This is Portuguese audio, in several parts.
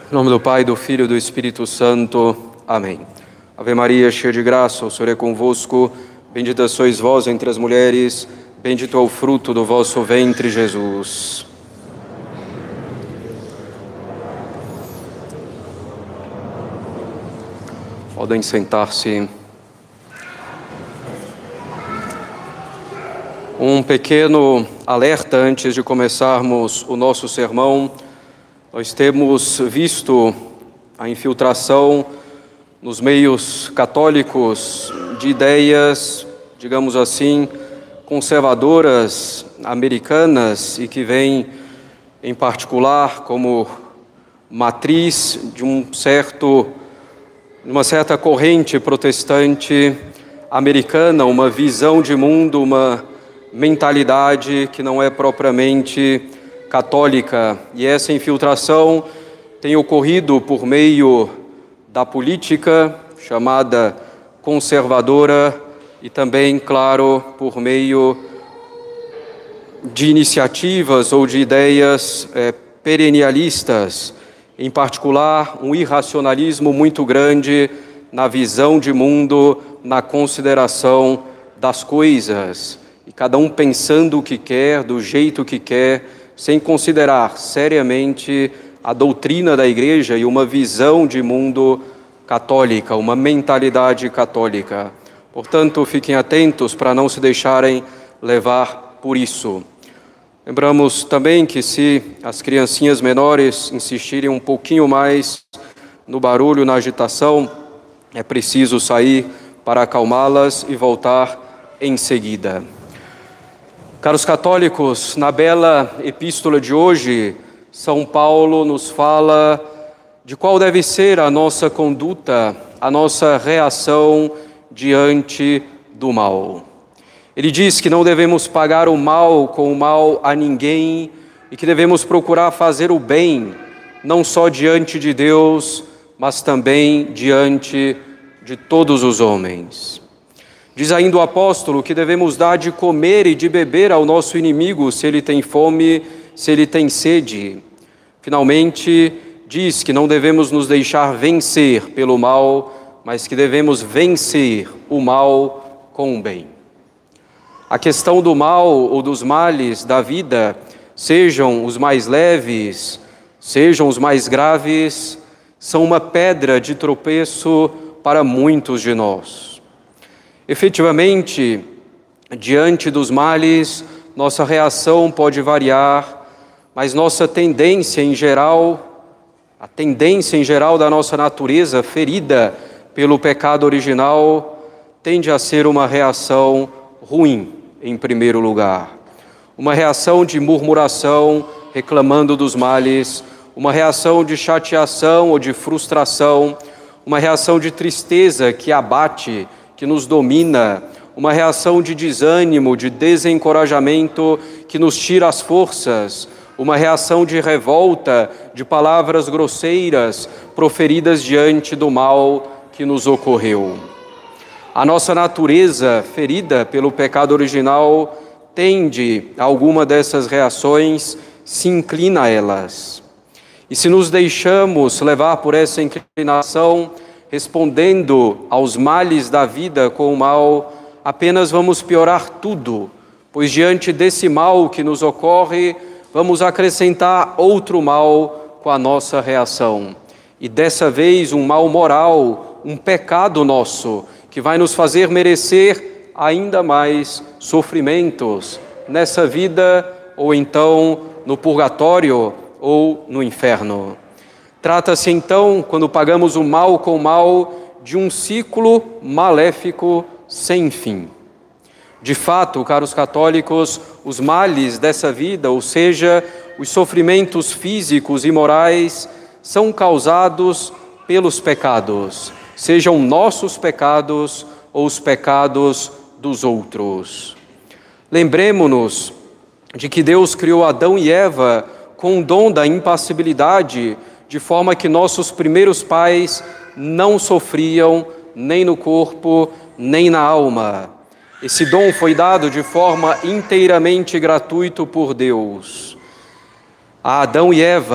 Em nome do Pai, do Filho e do Espírito Santo. Amém. Ave Maria, cheia de graça, o Senhor é convosco. Bendita sois vós entre as mulheres, bendito é o fruto do vosso ventre, Jesus. Podem sentar-se. Um pequeno alerta antes de começarmos o nosso sermão. Nós temos visto a infiltração nos meios católicos de ideias, digamos assim, conservadoras americanas e que vêm, em particular, como matriz de uma certa corrente protestante americana, uma visão de mundo, uma mentalidade que não é propriamente católica. E essa infiltração tem ocorrido por meio da política, chamada conservadora, e também, claro, por meio de iniciativas ou de ideias perennialistas, em particular um irracionalismo muito grande na visão de mundo, na consideração das coisas, e cada um pensando o que quer, do jeito que quer, sem considerar seriamente a doutrina da Igreja e uma visão de mundo católica, uma mentalidade católica. Portanto, fiquem atentos para não se deixarem levar por isso. Lembramos também que se as criancinhas menores insistirem um pouquinho mais no barulho, na agitação, é preciso sair para acalmá-las e voltar em seguida. Caros católicos, na bela epístola de hoje, São Paulo nos fala de qual deve ser a nossa conduta, a nossa reação diante do mal. Ele diz que não devemos pagar o mal com o mal a ninguém e que devemos procurar fazer o bem, não só diante de Deus, mas também diante de todos os homens. Diz ainda o apóstolo que devemos dar de comer e de beber ao nosso inimigo se ele tem fome, se ele tem sede. Finalmente, diz que não devemos nos deixar vencer pelo mal, mas que devemos vencer o mal com o bem. A questão do mal ou dos males da vida, sejam os mais leves, sejam os mais graves, são uma pedra de tropeço para muitos de nós. Efetivamente, diante dos males, nossa reação pode variar, mas nossa tendência em geral, a tendência em geral da nossa natureza ferida pelo pecado original, tende a ser uma reação ruim, em primeiro lugar. Uma reação de murmuração, reclamando dos males, uma reação de chateação ou de frustração, uma reação de tristeza que abate, que nos domina, uma reação de desânimo, de desencorajamento que nos tira as forças, uma reação de revolta, de palavras grosseiras proferidas diante do mal que nos ocorreu. A nossa natureza ferida pelo pecado original tende a alguma dessas reações, se inclina a elas. E se nos deixamos levar por essa inclinação, respondendo aos males da vida com o mal, apenas vamos piorar tudo, pois diante desse mal que nos ocorre, vamos acrescentar outro mal com a nossa reação. E dessa vez um mal moral, um pecado nosso, que vai nos fazer merecer ainda mais sofrimentos nessa vida, ou então no purgatório ou no inferno. Trata-se então, quando pagamos o mal com o mal, de um ciclo maléfico sem fim. De fato, caros católicos, os males dessa vida, ou seja, os sofrimentos físicos e morais, são causados pelos pecados, sejam nossos pecados ou os pecados dos outros. Lembremo-nos de que Deus criou Adão e Eva com o dom da impassibilidade, de forma que nossos primeiros pais não sofriam nem no corpo, nem na alma. Esse dom foi dado de forma inteiramente gratuita por Deus. A Adão e Eva,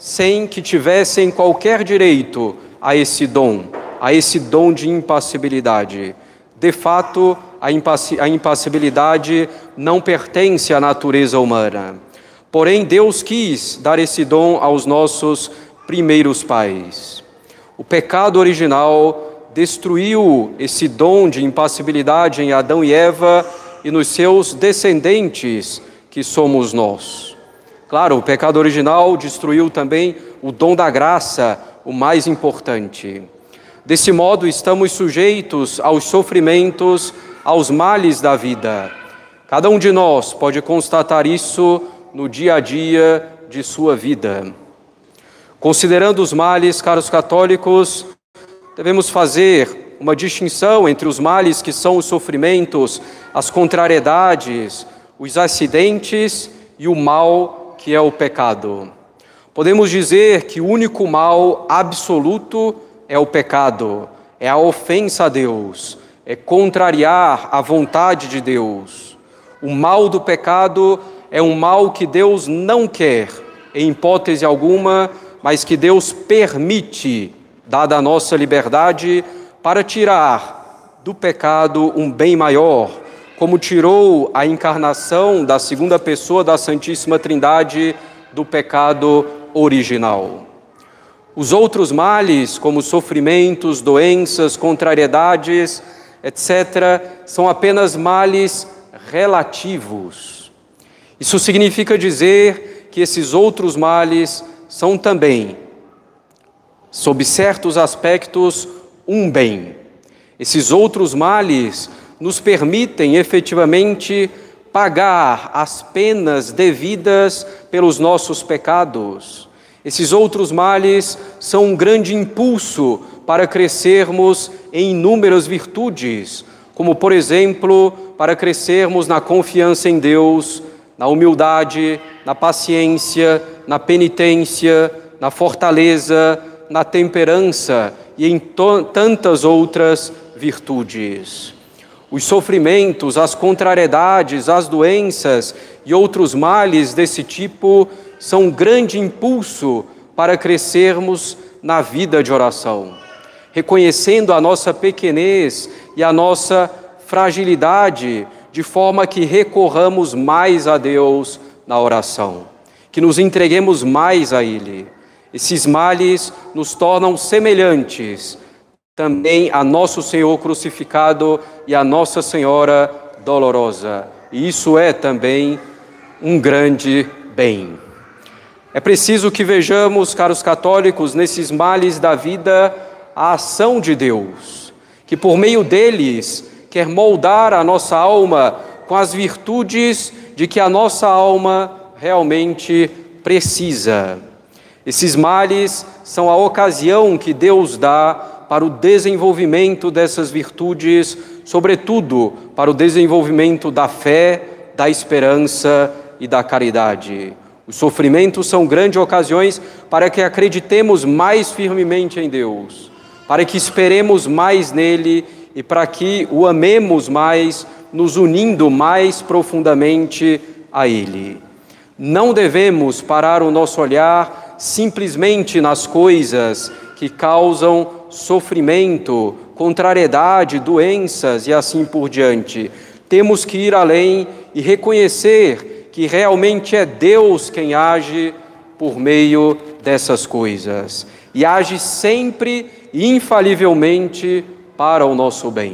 sem que tivessem qualquer direito a esse dom de impassibilidade. De fato, a impassibilidade não pertence à natureza humana. Porém, Deus quis dar esse dom aos nossos primeiros pais. O pecado original destruiu esse dom de impassibilidade em Adão e Eva e nos seus descendentes, que somos nós. Claro, o pecado original destruiu também o dom da graça, o mais importante. Desse modo, estamos sujeitos aos sofrimentos, aos males da vida. Cada um de nós pode constatar isso no dia a dia de sua vida. Considerando os males, caros católicos, devemos fazer uma distinção entre os males que são os sofrimentos, as contrariedades, os acidentes e o mal que é o pecado. Podemos dizer que o único mal absoluto é o pecado, é a ofensa a Deus, é contrariar a vontade de Deus. O mal do pecado é um mal que Deus não quer, em hipótese alguma, mas que Deus permite, dada a nossa liberdade, para tirar do pecado um bem maior, como tirou a encarnação da segunda pessoa da Santíssima Trindade do pecado original. Os outros males, como sofrimentos, doenças, contrariedades, etc., são apenas males relativos. Isso significa dizer que esses outros males são também, sob certos aspectos, um bem. Esses outros males nos permitem efetivamente pagar as penas devidas pelos nossos pecados. Esses outros males são um grande impulso para crescermos em inúmeras virtudes, como, por exemplo, para crescermos na confiança em Deus, na humildade, na paciência, na penitência, na fortaleza, na temperança e em tantas outras virtudes. Os sofrimentos, as contrariedades, as doenças e outros males desse tipo são um grande impulso para crescermos na vida de oração, reconhecendo a nossa pequenez e a nossa fragilidade, de forma que recorramos mais a Deus na oração, que nos entreguemos mais a Ele. Esses males nos tornam semelhantes também a nosso Senhor crucificado e a Nossa Senhora dolorosa. E isso é também um grande bem. É preciso que vejamos, caros católicos, nesses males da vida, a ação de Deus, que por meio deles quer moldar a nossa alma com as virtudes de que a nossa alma realmente precisa. Esses males são a ocasião que Deus dá para o desenvolvimento dessas virtudes, sobretudo para o desenvolvimento da fé, da esperança e da caridade. Os sofrimentos são grandes ocasiões para que acreditemos mais firmemente em Deus, para que esperemos mais nele e para que o amemos mais, nos unindo mais profundamente a Ele. Não devemos parar o nosso olhar simplesmente nas coisas que causam sofrimento, contrariedade, doenças e assim por diante. Temos que ir além e reconhecer que realmente é Deus quem age por meio dessas coisas. E age sempre e infalivelmente para o nosso bem.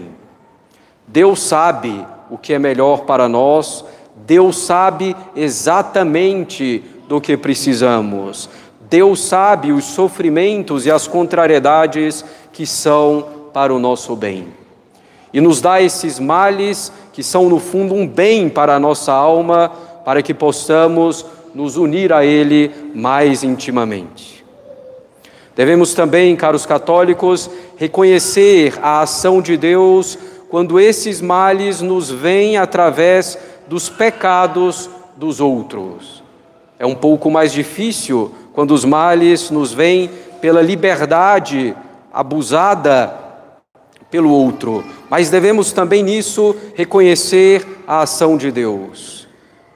Deus sabe o que é melhor para nós, Deus sabe exatamente do que precisamos. Deus sabe os sofrimentos e as contrariedades que são para o nosso bem. E nos dá esses males que são, no fundo, um bem para a nossa alma, para que possamos nos unir a Ele mais intimamente. Devemos também, caros católicos, reconhecer a ação de Deus quando esses males nos vêm através dos pecados dos outros. É um pouco mais difícil quando os males nos vêm pela liberdade abusada pelo outro, mas devemos também nisso reconhecer a ação de Deus.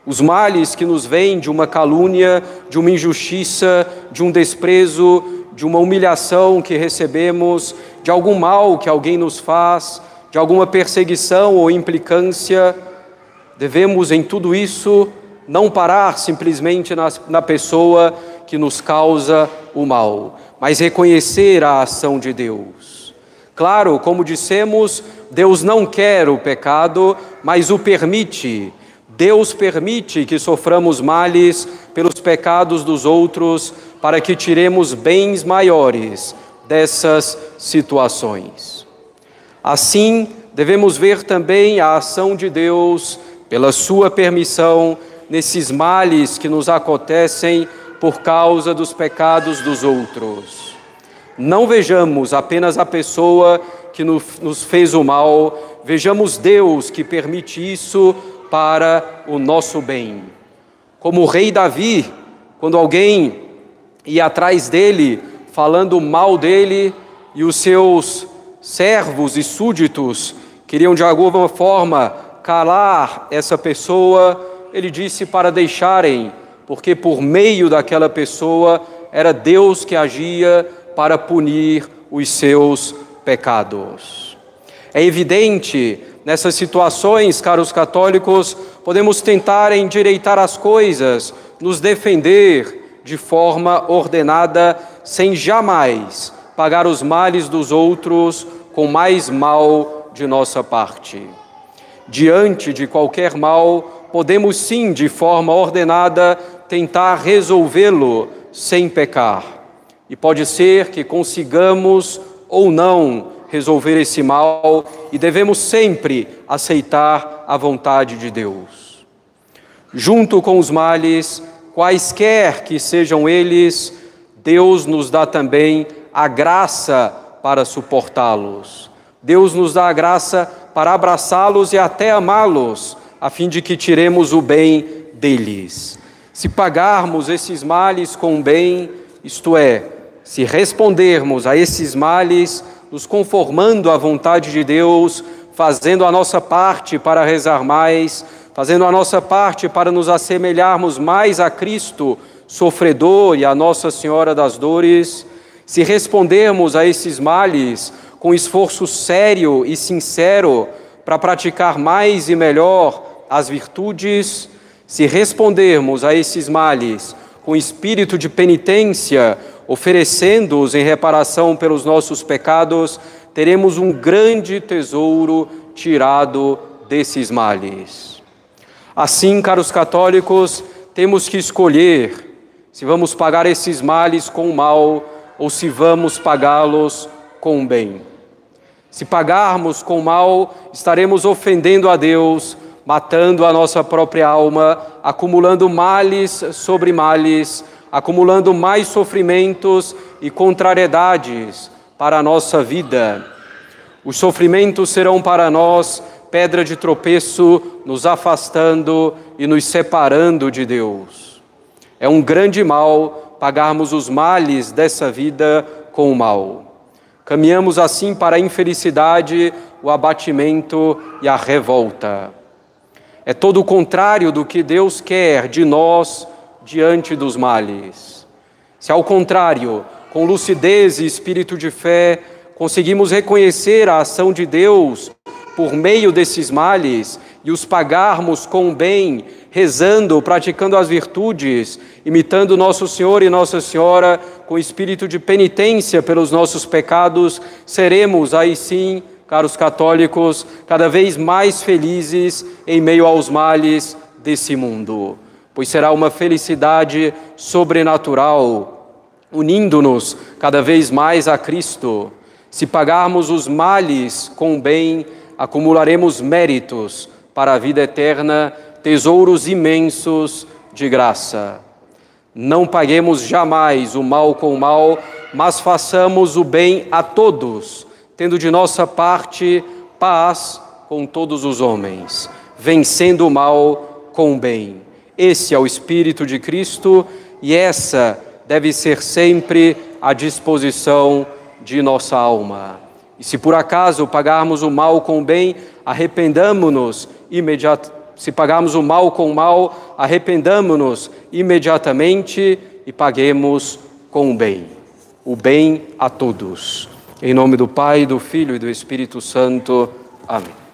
Os males que nos vêm de uma calúnia, de uma injustiça, de um desprezo, de uma humilhação que recebemos, de algum mal que alguém nos faz, de alguma perseguição ou implicância, devemos em tudo isso não parar simplesmente na pessoa que nos causa o mal, mas reconhecer a ação de Deus. Claro, como dissemos, Deus não quer o pecado, mas o permite. Deus permite que soframos males pelos pecados dos outros para que tiremos bens maiores dessas situações. Assim, devemos ver também a ação de Deus, pela sua permissão, nesses males que nos acontecem por causa dos pecados dos outros. Não vejamos apenas a pessoa que nos fez o mal, vejamos Deus que permite isso para o nosso bem. Como o rei Davi, quando alguém ia atrás dele, falando mal dele, e os seus servos e súditos queriam de alguma forma calar essa pessoa, ele disse para deixarem, porque por meio daquela pessoa era Deus que agia para punir os seus pecados. É evidente, nessas situações, caros católicos, podemos tentar endireitar as coisas, nos defender de forma ordenada, sem jamais pagar os males dos outros com mais mal de nossa parte. Diante de qualquer mal, podemos sim, de forma ordenada, tentar resolvê-lo sem pecar. E pode ser que consigamos ou não resolver esse mal, e devemos sempre aceitar a vontade de Deus. Junto com os males, quaisquer que sejam eles, Deus nos dá também a graça para suportá-los. Deus nos dá a graça para abraçá-los e até amá-los, a fim de que tiremos o bem deles. Se pagarmos esses males com o bem, isto é, se respondermos a esses males, nos conformando à vontade de Deus, fazendo a nossa parte para rezar mais, fazendo a nossa parte para nos assemelharmos mais a Cristo, sofredor, e a Nossa Senhora das Dores, se respondermos a esses males com esforço sério e sincero para praticar mais e melhor as virtudes, se respondermos a esses males com espírito de penitência, oferecendo-os em reparação pelos nossos pecados, teremos um grande tesouro tirado desses males. Assim, caros católicos, temos que escolher se vamos pagar esses males com o mal ou se vamos pagá-los com o bem. Se pagarmos com o mal, estaremos ofendendo a Deus, matando a nossa própria alma, acumulando males sobre males, acumulando mais sofrimentos e contrariedades para a nossa vida. Os sofrimentos serão para nós pedra de tropeço, nos afastando e nos separando de Deus. É um grande mal pagarmos os males dessa vida com o mal. Caminhamos assim para a infelicidade, o abatimento e a revolta. É todo o contrário do que Deus quer de nós diante dos males. Se ao contrário, com lucidez e espírito de fé, conseguimos reconhecer a ação de Deus por meio desses males e os pagarmos com o bem, rezando, praticando as virtudes, imitando Nosso Senhor e Nossa Senhora, com espírito de penitência pelos nossos pecados, seremos aí sim, caros católicos, cada vez mais felizes em meio aos males desse mundo, pois será uma felicidade sobrenatural, unindo-nos cada vez mais a Cristo. Se pagarmos os males com o bem, acumularemos méritos para a vida eterna, tesouros imensos de graça. Não paguemos jamais o mal com o mal, mas façamos o bem a todos, tendo de nossa parte paz com todos os homens, vencendo o mal com o bem. Esse é o Espírito de Cristo e essa deve ser sempre a disposição de nossa alma. E se por acaso pagarmos o mal com o bem, arrependamo-nos Se pagarmos o mal com o mal, arrependamo-nos imediatamente e paguemos com o bem a todos. Em nome do Pai, do Filho e do Espírito Santo. Amém.